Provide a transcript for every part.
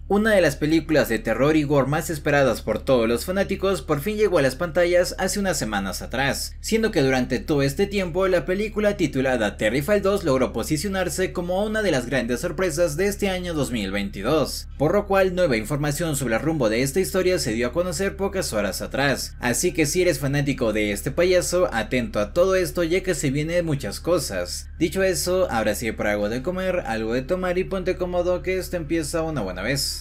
Una de las películas de terror y gore más esperadas por todos los fanáticos por fin llegó a las pantallas hace unas semanas atrás, siendo que durante todo este tiempo la película titulada Terrifier 2 logró posicionarse como una de las grandes sorpresas de este año 2022, por lo cual nueva información sobre el rumbo de esta historia se dio a conocer pocas horas atrás, así que si eres fanático de este payaso, atento a todo esto ya que se vienen muchas cosas. Dicho eso, ahora sí para algo de comer, algo de tomar y ponte cómodo que esto empieza una buena vez.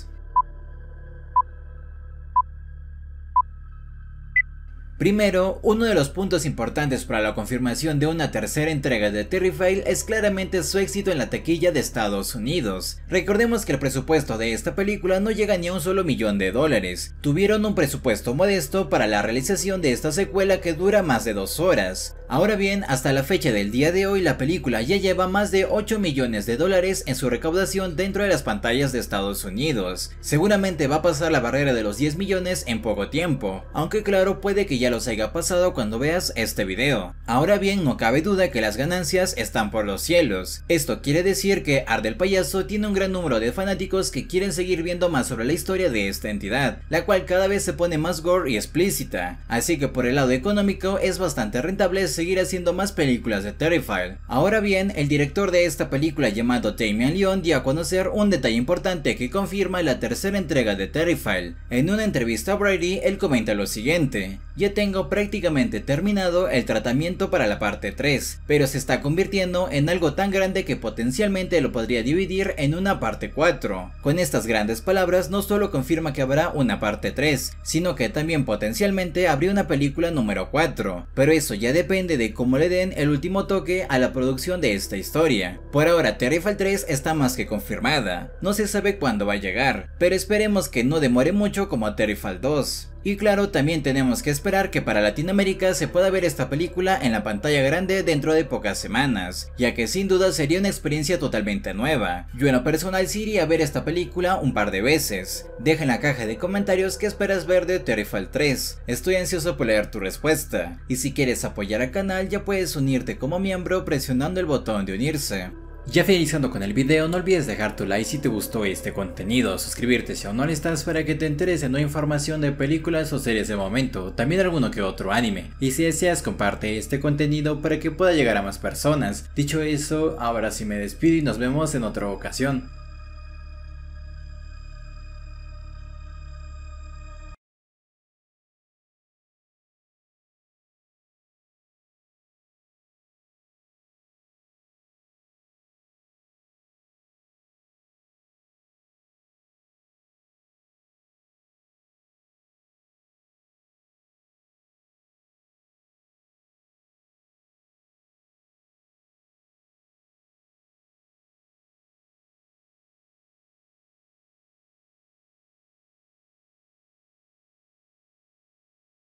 Primero, uno de los puntos importantes para la confirmación de una tercera entrega de Terrifier es claramente su éxito en la taquilla de Estados Unidos. Recordemos que el presupuesto de esta película no llega ni a $1 millón. Tuvieron un presupuesto modesto para la realización de esta secuela que dura más de 2 horas. Ahora bien, hasta la fecha del día de hoy la película ya lleva más de $8 millones en su recaudación dentro de las pantallas de Estados Unidos. Seguramente va a pasar la barrera de los 10 millones en poco tiempo, aunque claro puede que ya los haya pasado cuando veas este video. Ahora bien, no cabe duda que las ganancias están por los cielos. Esto quiere decir que Art el Payaso tiene un gran número de fanáticos que quieren seguir viendo más sobre la historia de esta entidad, la cual cada vez se pone más gore y explícita, así que por el lado económico es bastante rentable seguir haciendo más películas de Terrifier. Ahora bien, el director de esta película llamado Damien Leone dio a conocer un detalle importante que confirma la tercera entrega de Terrifier. En una entrevista a Variety, él comenta lo siguiente: ya tengo prácticamente terminado el tratamiento para la parte 3, pero se está convirtiendo en algo tan grande que potencialmente lo podría dividir en una parte 4. Con estas grandes palabras no solo confirma que habrá una parte 3, sino que también potencialmente habría una película número 4, pero eso ya depende de cómo le den el último toque a la producción de esta historia. Por ahora Terrifier 3 está más que confirmada, no se sabe cuándo va a llegar, pero esperemos que no demore mucho como Terrifier 2. Y claro, también tenemos que esperar que para Latinoamérica se pueda ver esta película en la pantalla grande dentro de pocas semanas, ya que sin duda sería una experiencia totalmente nueva. Yo en lo personal sí iría a ver esta película un par de veces. Deja en la caja de comentarios qué esperas ver de Terrifier 3, estoy ansioso por leer tu respuesta. Y si quieres apoyar al canal ya puedes unirte como miembro presionando el botón de unirse. Ya finalizando con el video, no olvides dejar tu like si te gustó este contenido, suscribirte si aún no lo estás para que te enteres de nueva información de películas o series de momento, también alguno que otro anime, y si deseas comparte este contenido para que pueda llegar a más personas. Dicho eso, ahora sí me despido y nos vemos en otra ocasión.